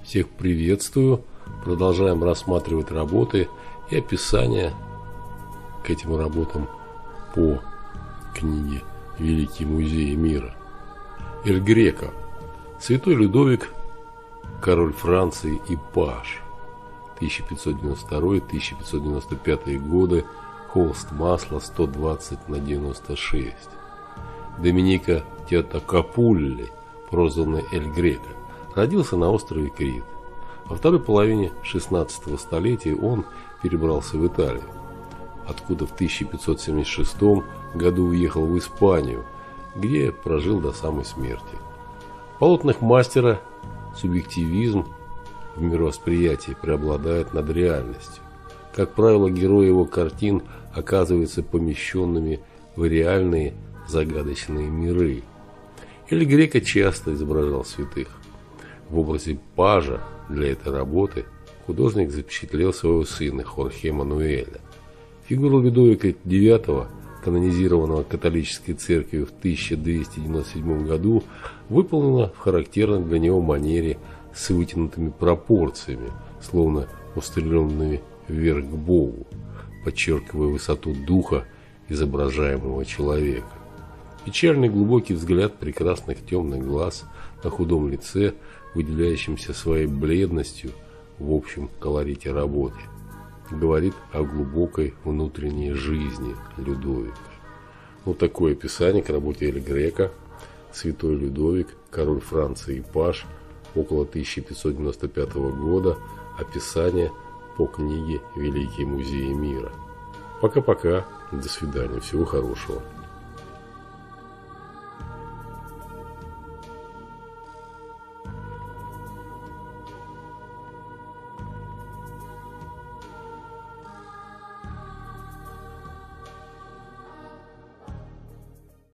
Всех приветствую. Продолжаем рассматривать работы и описания к этим работам по книге «Великие музеи мира». Эль Греко. Святой Людовик, король Франции и паж. 1592-1595 годы. Холст масла 120/96. Доминика Теотокапулли, прозванный Эль Греко, родился на острове Крит. Во второй половине 16 столетия он перебрался в Италию, откуда в 1576 году уехал в Испанию, где прожил до самой смерти. В полотнах мастера субъективизм в мировосприятии преобладает над реальностью. Как правило, герои его картин оказываются помещенными в реальные загадочные миры. Эль Греко часто изображал святых. В образе пажа для этой работы художник запечатлел своего сына Хорхе Мануэля. Фигура Людовика IX, канонизированного католической церковью в 1297 году, выполнена в характерной для него манере с вытянутыми пропорциями, словно устремленными вверх к Богу, подчеркивая высоту духа изображаемого человека. Печальный глубокий взгляд прекрасных темных глаз на худом лице, выделяющимся своей бледностью в общем колорите работы, говорит о глубокой внутренней жизни Людовика. Вот такое описание к работе Эль Греко. Святой Людовик, король Франции и паж, около 1595 года. Описание по книге «Великие музеи мира». Пока-пока. До свидания. Всего хорошего.